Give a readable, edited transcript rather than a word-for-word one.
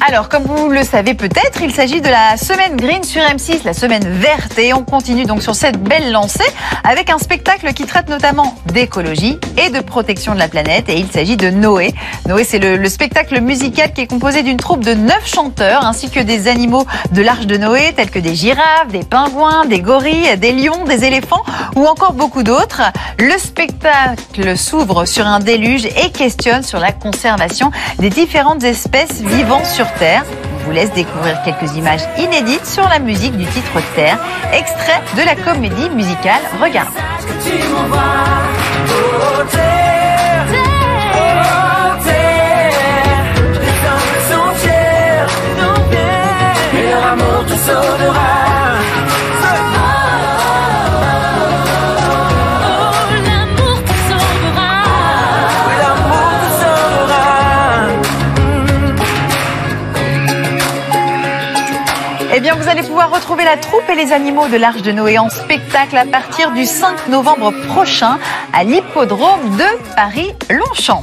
Alors, comme vous le savez peut-être, il s'agit de la semaine Green sur M6, la semaine verte. Et on continue donc sur cette belle lancée avec un spectacle qui traite notamment d'écologie et de protection de la planète. Et il s'agit de Noé. Noé, c'est le spectacle musical qui est composé d'une troupe de 9 chanteurs ainsi que des animaux de l'Arche de Noé, tels que des girafes, des pingouins, des gorilles, des lions, des éléphants ou encore beaucoup d'autres. Le spectacle s'ouvre sur un déluge et questionne sur la conservation des différentes espèces vivant sur Terre. Je vous laisse découvrir quelques images inédites sur la musique du titre Terre, extrait de la comédie musicale Regarde. Eh bien, vous allez pouvoir retrouver la troupe et les animaux de l'Arche de Noé en spectacle à partir du 5 novembre prochain à l'hippodrome de Paris-Longchamp.